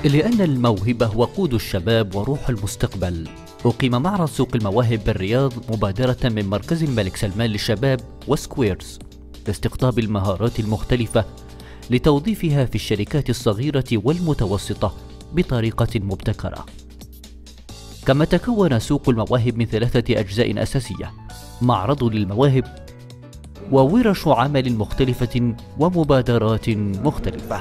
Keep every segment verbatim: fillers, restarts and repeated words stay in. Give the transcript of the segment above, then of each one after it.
لأن الموهبة وقود الشباب وروح المستقبل، أقيم معرض سوق المواهب بالرياض مبادرة من مركز الملك سلمان للشباب وسكويرز لاستقطاب المهارات المختلفة لتوظيفها في الشركات الصغيرة والمتوسطة بطريقة مبتكرة. كما تكون سوق المواهب من ثلاثة أجزاء أساسية: معرض للمواهب، وورش عمل مختلفة، ومبادرات مختلفة.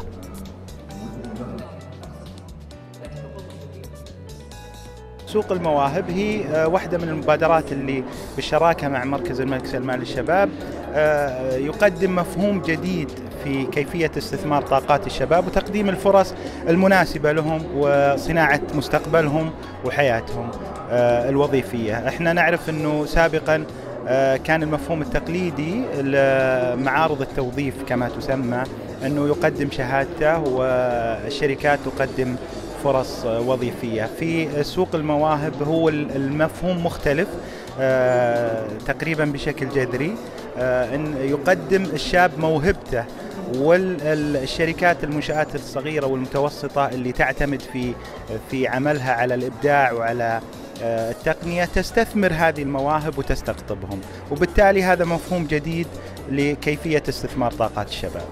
سوق المواهب هي واحدة من المبادرات اللي بالشراكة مع مركز الملك سلمان للشباب يقدم مفهوم جديد في كيفية استثمار طاقات الشباب وتقديم الفرص المناسبة لهم وصناعة مستقبلهم وحياتهم الوظيفية. احنا نعرف انه سابقا كان المفهوم التقليدي معارض التوظيف كما تسمى انه يقدم شهادته والشركات تقدم فرص وظيفية. في سوق المواهب هو المفهوم مختلف تقريبا بشكل جذري، ان يقدم الشاب موهبته، والشركات المنشآت الصغيرة والمتوسطة اللي تعتمد في في عملها على الإبداع وعلى التقنية تستثمر هذه المواهب وتستقطبهم، وبالتالي هذا مفهوم جديد لكيفية استثمار طاقات الشباب.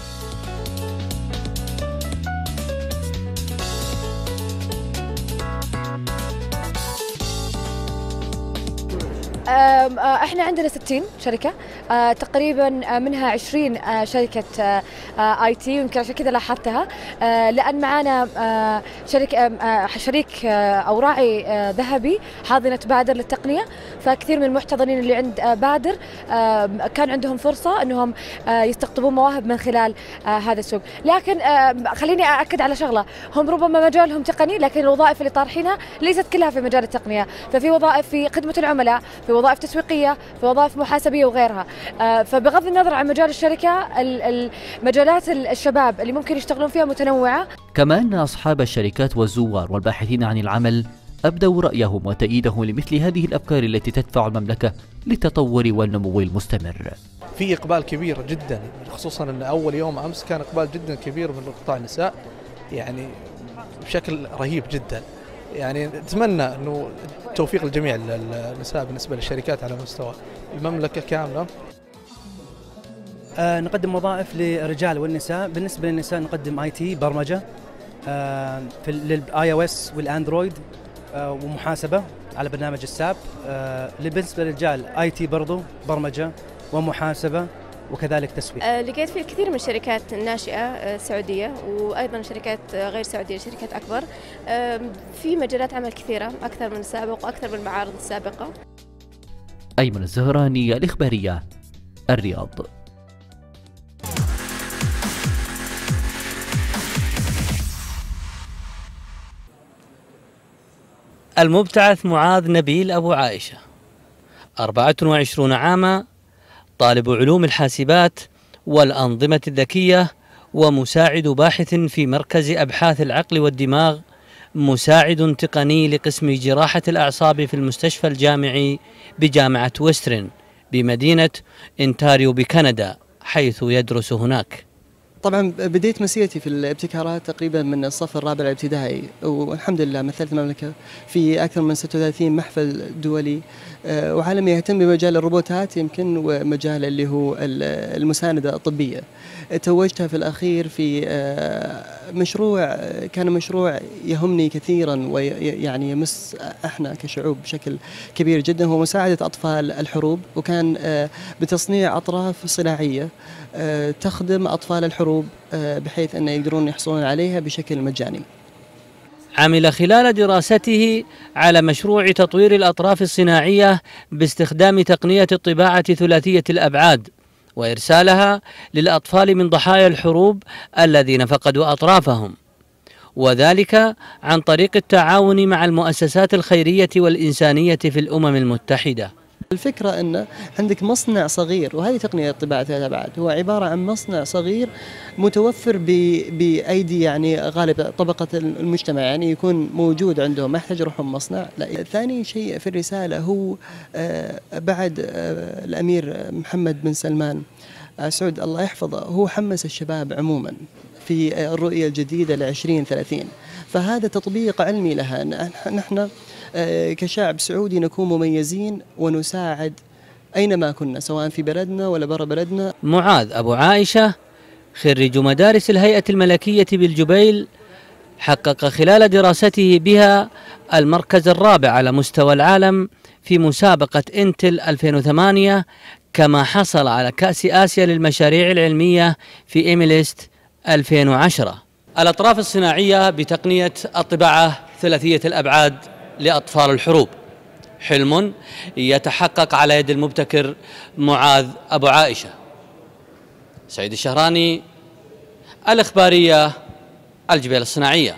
احنا عندنا ستين شركه، تقريبا منها عشرين شركه اي تي، ويمكن عشان كذا لاحظتها لان معانا شركه شريك او راعي ذهبي حاضنه بادر للتقنيه، فكثير من المحتضنين اللي عند بادر كان عندهم فرصه انهم يستقطبون مواهب من خلال هذا السوق. لكن خليني ااكد على شغله، هم ربما مجالهم تقني لكن الوظائف اللي طارحينها ليست كلها في مجال التقنيه، ففي وظائف في خدمه العملاء، في وظائف تسويقيه، في وظائف محاسبيه وغيرها. فبغض النظر عن مجال الشركه، المجالات الشباب اللي ممكن يشتغلون فيها متنوعه. كما ان اصحاب الشركات والزوار والباحثين عن العمل ابدوا رايهم وتأييدهم لمثل هذه الافكار التي تدفع المملكه للتطور والنمو المستمر. في اقبال كبير جدا، خصوصا ان اول يوم امس كان اقبال جدا كبير من قطاع النساء، يعني بشكل رهيب جدا. يعني نتمنى انه توفيق الجميع النساء بالنسبه للشركات على مستوى المملكه كامله. آه نقدم وظائف للرجال والنساء. بالنسبه للنساء نقدم اي تي، برمجه آه في للاي او اس والاندرويد، آه ومحاسبه على برنامج الساب. آه بالنسبه للرجال اي تي برضو، برمجه ومحاسبه وكذلك تسويق. آه لقيت في الكثير من الشركات الناشئة آه سعودية، وأيضا شركات آه غير سعودية، شركات أكبر. آه في مجالات عمل كثيرة أكثر من السابق وأكثر من المعارض السابقة. أيمن الزهراني، الإخبارية، الرياض. المبتعث معاذ نبيل أبو عائشة، أربعة وعشرين عاما، طالب علوم الحاسبات والأنظمة الذكية، ومساعد باحث في مركز أبحاث العقل والدماغ، مساعد تقني لقسم جراحة الأعصاب في المستشفى الجامعي بجامعة ويسترن بمدينة إنتاريو بكندا، حيث يدرس هناك. طبعا بديت مسيرتي في الابتكارات تقريبا من الصف الرابع الابتدائي، والحمد لله مثلت المملكة في أكثر من ستة وثلاثين محفل دولي وعالمي يهتم بمجال الروبوتات يمكن، ومجال اللي هو المساندة الطبية. توجت في الأخير في مشروع كان مشروع يهمني كثيرا ويعني يمس احنا كشعوب بشكل كبير جدا، هو مساعدة أطفال الحروب، وكان بتصنيع أطراف صناعية تخدم أطفال الحروب بحيث أن يقدرون يحصلون عليها بشكل مجاني. عمل خلال دراسته على مشروع تطوير الأطراف الصناعية باستخدام تقنية الطباعة ثلاثية الأبعاد، وإرسالها للأطفال من ضحايا الحروب الذين فقدوا أطرافهم، وذلك عن طريق التعاون مع المؤسسات الخيرية والإنسانية في الأمم المتحدة. الفكرة أن عندك مصنع صغير، وهذه تقنية الطباعة ثلاث أبعاد، هو عبارة عن مصنع صغير متوفر بأيدي يعني غالب طبقة المجتمع، يعني يكون موجود عندهم، ما يحتاج يروحون مصنع. لا. ثاني شيء في الرسالة هو بعد الأمير محمد بن سلمان سعود الله يحفظه، هو حمس الشباب عموما في الرؤية الجديدة لعشرين ثلاثين، فهذا تطبيق علمي لها. نحن كشعب سعودي نكون مميزين ونساعد أينما كنا سواء في بلدنا ولا برا بلدنا. معاذ أبو عائشة خريج مدارس الهيئة الملكية بالجبيل، حقق خلال دراسته بها المركز الرابع على مستوى العالم في مسابقة انتل ألفين وثمانية، كما حصل على كأس آسيا للمشاريع العلمية في إيميليست ألفين وعشرة. الأطراف الصناعية بتقنية الطباعة ثلاثية الأبعاد لأطفال الحروب، حلم يتحقق على يد المبتكر معاذ أبو عائشة. سعيد الشهراني، الإخبارية، الجبيل الصناعية.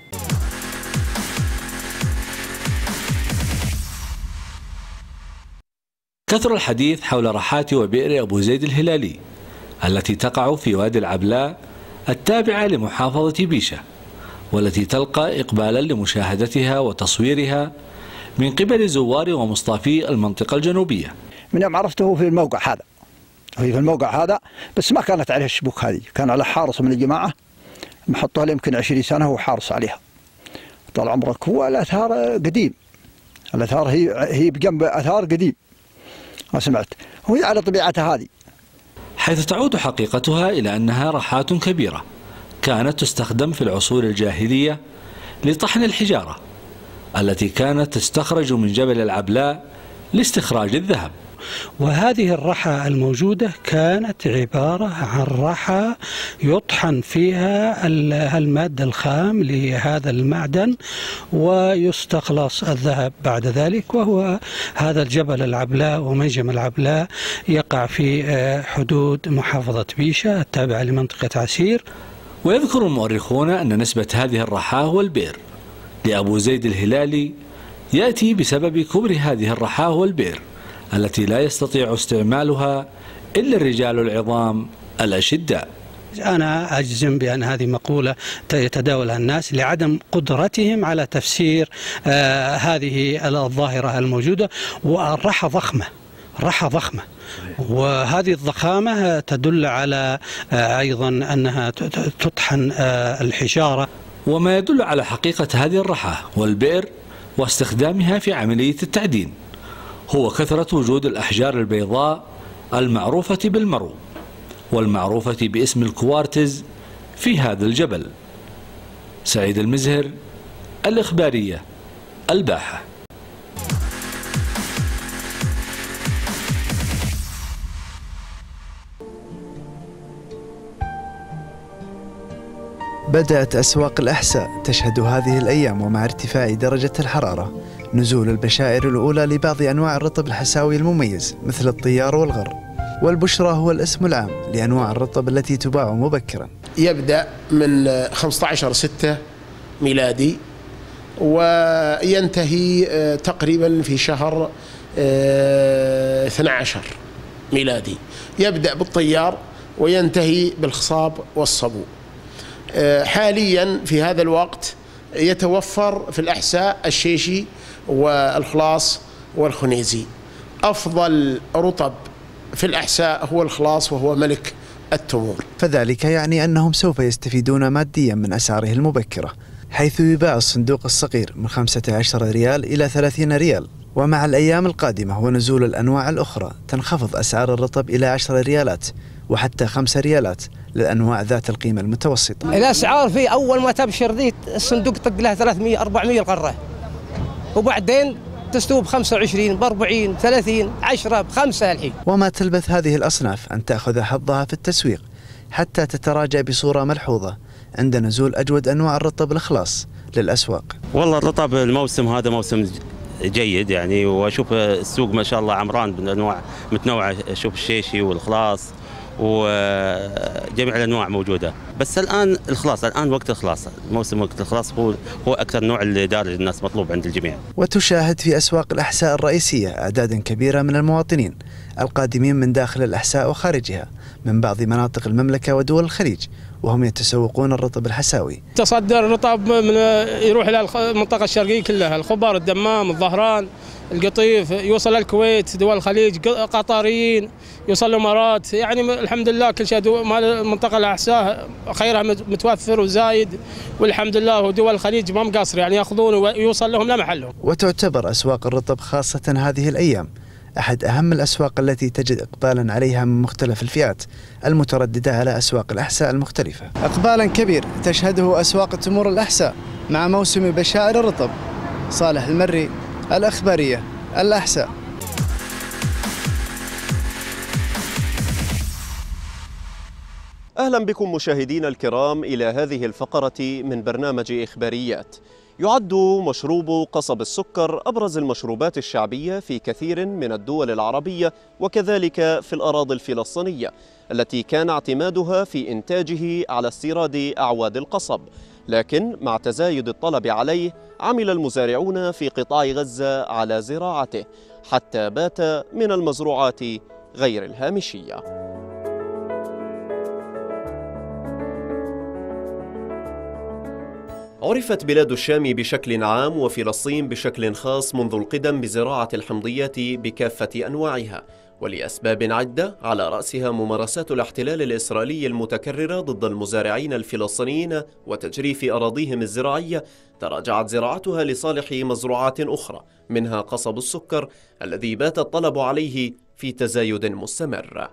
كثر الحديث حول رحات وبئر أبو زيد الهلالي التي تقع في وادي العبلاء التابعة لمحافظة بيشة، والتي تلقى إقبالا لمشاهدتها وتصويرها من قبل زوار ومصطافي المنطقة الجنوبية. من يوم عرفته في الموقع هذا، في الموقع هذا بس ما كانت عليه الشبوك هذه، كان على حارس من الجماعة محطوها له يمكن عشرين سنة هو حارس عليها. طال عمرك هو الأثار قديم، الأثار هي هي بجنب أثار قديم. ما سمعت هو على طبيعتها هذه، حيث تعود حقيقتها إلى أنها رحات كبيرة كانت تستخدم في العصور الجاهلية لطحن الحجارة التي كانت تستخرج من جبل العبلاء لاستخراج الذهب. وهذه الرحى الموجودة كانت عبارة عن رحى يطحن فيها المادة الخام لهذا المعدن ويستخلص الذهب بعد ذلك. وهو هذا الجبل العبلاء ومنجم العبلاء يقع في حدود محافظة بيشة التابعة لمنطقة عسير. ويذكر المؤرخون أن نسبة هذه الرحاه والبئر لأبو زيد الهلالي يأتي بسبب كبر هذه الرحاه والبئر التي لا يستطيع استعمالها إلا الرجال العظام الأشداء. أنا أجزم بأن هذه مقولة يتداولها الناس لعدم قدرتهم على تفسير آه هذه الظاهرة الموجودة. والرحى ضخمة، رحى ضخمة، وهذه الضخامة تدل على آه أيضا أنها تطحن آه الحجارة. وما يدل على حقيقة هذه الرحاه والبئر واستخدامها في عملية التعدين هو كثرة وجود الأحجار البيضاء المعروفة بالمرو والمعروفة باسم الكوارتز في هذا الجبل. سعيد المزهر، الإخبارية، الباحة. بدأت أسواق الأحساء تشهد هذه الأيام ومع ارتفاع درجة الحرارة نزول البشائر الأولى لبعض أنواع الرطب الحساوي المميز مثل الطيار والغر. والبشرى هو الاسم العام لأنواع الرطب التي تباع مبكرا. يبدأ من خمسة عشر ستة ميلادي وينتهي تقريبا في شهر اثني عشر ميلادي. يبدأ بالطيار وينتهي بالخصاب والصبو. حاليا في هذا الوقت يتوفر في الأحساء الشيشي والخلاص والخنيزي. أفضل رطب في الأحساء هو الخلاص وهو ملك التمور. فذلك يعني أنهم سوف يستفيدون ماديا من أسعاره المبكرة، حيث يباع الصندوق الصغير من خمسة عشر ريال إلى ثلاثين ريال. ومع الأيام القادمة ونزول الأنواع الأخرى تنخفض أسعار الرطب إلى عشر ريالات وحتى خمس ريالات للأنواع ذات القيمة المتوسطة. الأسعار في أول ما تبشر ذي الصندوق طق له ثلاثمئة أربعمئة القرة، وبعدين تستوي ب خمسة وعشرين ب أربعين ثلاثين عشرة بخمسة الحين. وما تلبث هذه الأصناف أن تأخذ حظها في التسويق حتى تتراجع بصورة ملحوظة عند نزول أجود أنواع الرطب الخلاص للأسواق. والله الرطب الموسم هذا موسم جيد يعني، وأشوف السوق ما شاء الله عمران بأنواع متنوعة. أشوف الشيشي والخلاص وجميع الأنواع موجودة. بس الآن الخلاص، الآن وقت الخلاص، موسم وقت الخلاص هو هو أكثر نوع اللي دارج الناس مطلوب عند الجميع. وتشاهد في أسواق الأحساء الرئيسية أعداد كبيرة من المواطنين القادمين من داخل الأحساء وخارجها من بعض مناطق المملكة ودول الخليج وهم يتسوقون الرطب الحساوي. تصدر الرطب من يروح إلى المنطقة الشرقية كلها، الخبر، الدمام، الظهران، القطيف، يوصل الكويت، دول الخليج، قطريين، يوصل الامارات، يعني الحمد لله كل شيء. مال المنطقه الاحساء خيرها متوفر وزايد والحمد لله، ودول الخليج ما مقصر يعني ياخذون ويوصل لهم لمحلهم. وتعتبر اسواق الرطب خاصه هذه الايام احد اهم الاسواق التي تجد اقبالا عليها من مختلف الفئات المتردده على اسواق الاحساء المختلفه. اقبالا كبير تشهده اسواق تمور الاحساء مع موسم بشائر الرطب. صالح المري، الأخبارية، الأحساء. أهلا بكم مشاهدينا الكرام إلى هذه الفقرة من برنامج إخباريات. يعد مشروب قصب السكر أبرز المشروبات الشعبية في كثير من الدول العربية وكذلك في الأراضي الفلسطينية التي كان اعتمادها في إنتاجه على استيراد أعواد القصب، لكن مع تزايد الطلب عليه عمل المزارعون في قطاع غزة على زراعته حتى بات من المزروعات غير الهامشية. عرفت بلاد الشام بشكل عام وفلسطين بشكل خاص منذ القدم بزراعة الحمضيات بكافة أنواعها، ولأسباب عدة على رأسها ممارسات الاحتلال الإسرائيلي المتكررة ضد المزارعين الفلسطينيين وتجريف أراضيهم الزراعية. تراجعت زراعتها لصالح مزروعات أخرى منها قصب السكر الذي بات الطلب عليه في تزايد مستمر.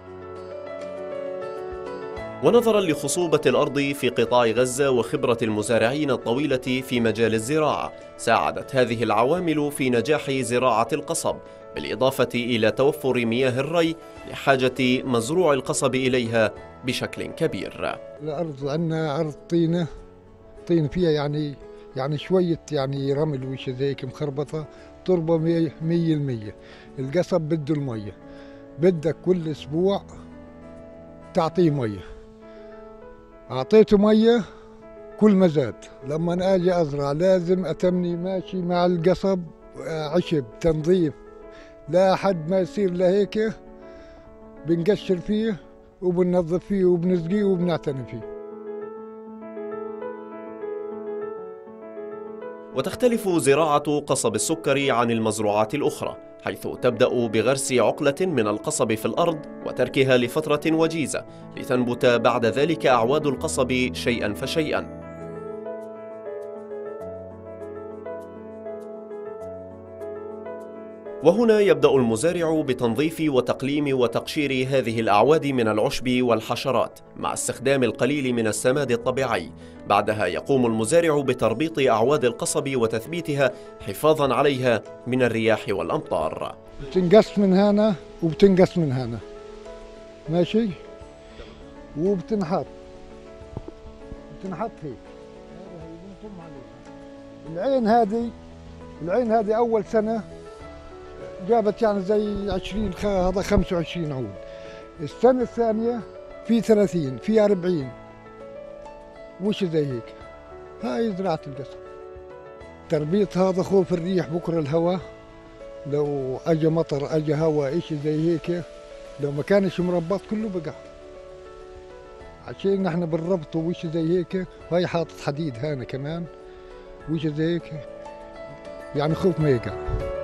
ونظرا لخصوبة الأرض في قطاع غزة وخبرة المزارعين الطويلة في مجال الزراعة، ساعدت هذه العوامل في نجاح زراعة القصب، بالإضافة إلى توفر مياه الري لحاجة مزروع القصب إليها بشكل كبير. الأرض عندنا أرض طينة، طين فيها يعني يعني شوية يعني رمل وش زي هيك مخربطة، تربة مية المية. القصب بده المية، بدك كل أسبوع تعطيه مية. أعطيته مية كل ما زاد، لما أنا أجي أزرع لازم أتمني ماشي مع القصب عشب تنظيف لا حد ما يصير لهيك، بنقشر فيه وبننظف فيه وبنسقيه وبنعتني فيه. وتختلف زراعة قصب السكر عن المزروعات الأخرى، حيث تبدأ بغرس عقلة من القصب في الأرض وتركها لفترة وجيزة لتنبت بعد ذلك أعواد القصب شيئا فشيئا. وهنا يبدأ المزارع بتنظيف وتقليم وتقشير هذه الأعواد من العشب والحشرات مع استخدام القليل من السماد الطبيعي. بعدها يقوم المزارع بتربيط أعواد القصب وتثبيتها حفاظا عليها من الرياح والأمطار. بتنقص من هنا وبتنقص من هنا، ماشي، وبتنحط بتنحط هيك. العين هذه العين هذه أول سنة جابت يعني زي عشرين، هذا خمسة وعشرين عود. السنة الثانية في ثلاثين، في أربعين، وش زي هيك. هاي زراعة القصب. تربيط هذا خوف الريح، بكرة الهواء لو أجى مطر أجى هواء إيش زي هيك، لو ما كانش مربط كله بقع. عشان نحن بنربطه وش زي هيك. هاي حاطط حديد هنا كمان وش زي هيك، يعني خوف ما يقع.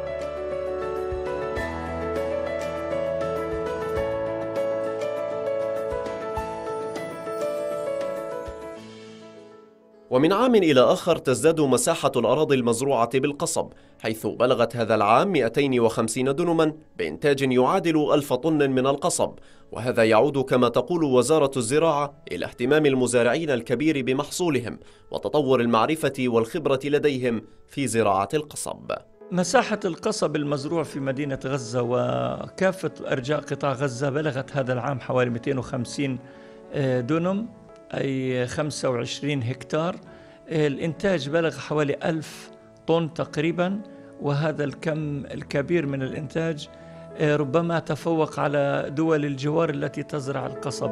ومن عام إلى آخر تزداد مساحة الأراضي المزروعة بالقصب، حيث بلغت هذا العام مئتين وخمسين دنما بإنتاج يعادل ألف طن من القصب. وهذا يعود كما تقول وزارة الزراعة إلى اهتمام المزارعين الكبير بمحصولهم وتطور المعرفة والخبرة لديهم في زراعة القصب. مساحة القصب المزروع في مدينة غزة وكافة أرجاء قطاع غزة بلغت هذا العام حوالي مئتين وخمسين دنم، أي خمسة وعشرين هكتار. الإنتاج بلغ حوالي ألف طن تقريبا، وهذا الكم الكبير من الإنتاج ربما تفوق على دول الجوار التي تزرع القصب.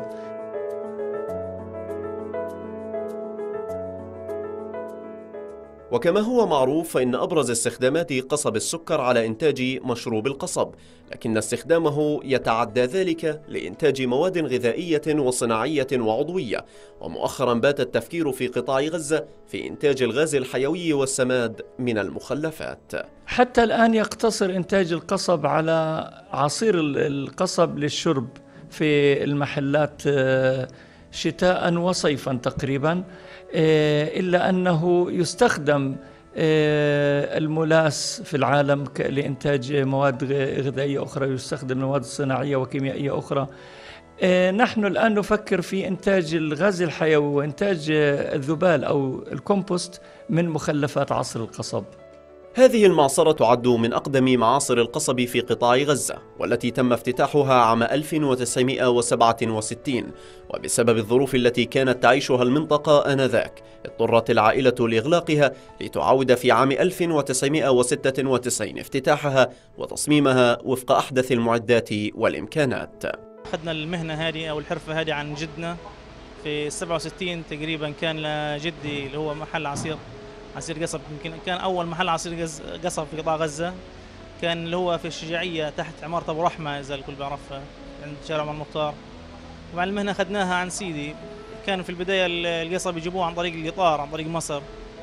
وكما هو معروف فإن أبرز استخدامات قصب السكر على إنتاج مشروب القصب، لكن استخدامه يتعدى ذلك لإنتاج مواد غذائية وصناعية وعضوية. ومؤخرا بات التفكير في قطاع غزة في إنتاج الغاز الحيوي والسماد من المخلفات. حتى الآن يقتصر إنتاج القصب على عصير القصب للشرب في المحلات شتاء وصيفا تقريبا، إلا أنه يستخدم الملاس في العالم لإنتاج مواد غذائية أخرى، يستخدم المواد الصناعية وكيميائية أخرى. نحن الآن نفكر في إنتاج الغاز الحيوي وإنتاج الذبال أو الكومبوست من مخلفات عصر القصب. هذه المعصرة تعد من أقدم معاصر القصب في قطاع غزة، والتي تم افتتاحها عام ألف وتسعمائة وسبعة وستين، وبسبب الظروف التي كانت تعيشها المنطقة آنذاك اضطرت العائلة لإغلاقها لتعاود في عام ألف وتسعمائة وستة وتسعين افتتاحها وتصميمها وفق أحدث المعدات والإمكانات. أخذنا المهنة هذه أو الحرفة هذه عن جدنا في سبعة وستين تقريبا، كان لجدي اللي هو محل عصير عصير قصب، يمكن كان أول محل عصير قصب في قطاع غزة، كان اللي هو في الشجاعية تحت عمارة أبو رحمة إذا الكل بيعرفها عند شارع عمر المختار. ومع المهنة أخذناها عن سيدي. كان في البداية القصب يجيبوه عن طريق القطار عن طريق مصر،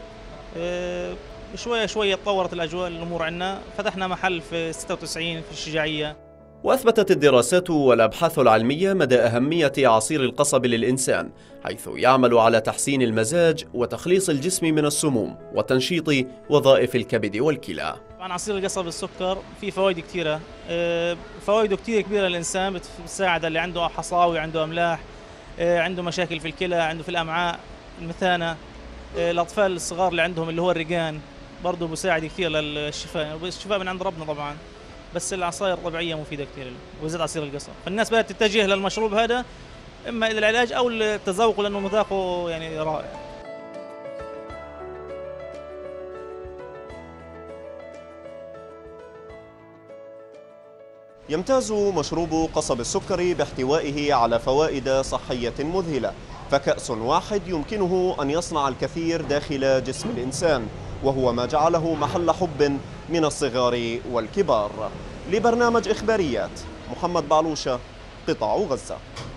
شوية شوية تطورت الأجواء الأمور عندنا، فتحنا محل في ستة وتسعين في الشجاعية. وأثبتت الدراسات والأبحاث العلمية مدى أهمية عصير القصب للإنسان، حيث يعمل على تحسين المزاج وتخليص الجسم من السموم وتنشيط وظائف الكبد والكلى. طبعا عصير القصب السكر فيه فوائد كثيرة، فوائده كثير كبيرة للإنسان، بتساعد اللي عنده حصاوي، عنده أملاح، عنده مشاكل في الكلى، عنده في الأمعاء، المثانة، الأطفال الصغار اللي عندهم اللي هو الريقان برضه بيساعد كثير للشفاء، الشفاء من عند ربنا طبعا، بس العصائر الطبيعية مفيدة كثير وزاد عصير القصب. فالناس بدأت تتجه للمشروب هذا إما إلى العلاج أو التذوق لأنه مذاقه يعني رائع. يمتاز مشروب قصب السكر باحتوائه على فوائد صحية مذهلة، فكأس واحد يمكنه أن يصنع الكثير داخل جسم الإنسان، وهو ما جعله محل حب من الصغار والكبار. لبرنامج إخباريات محمد بعلوشة، قطاع غزة.